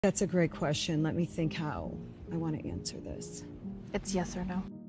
That's a great question. Let me think how I want to answer this. It's yes or no.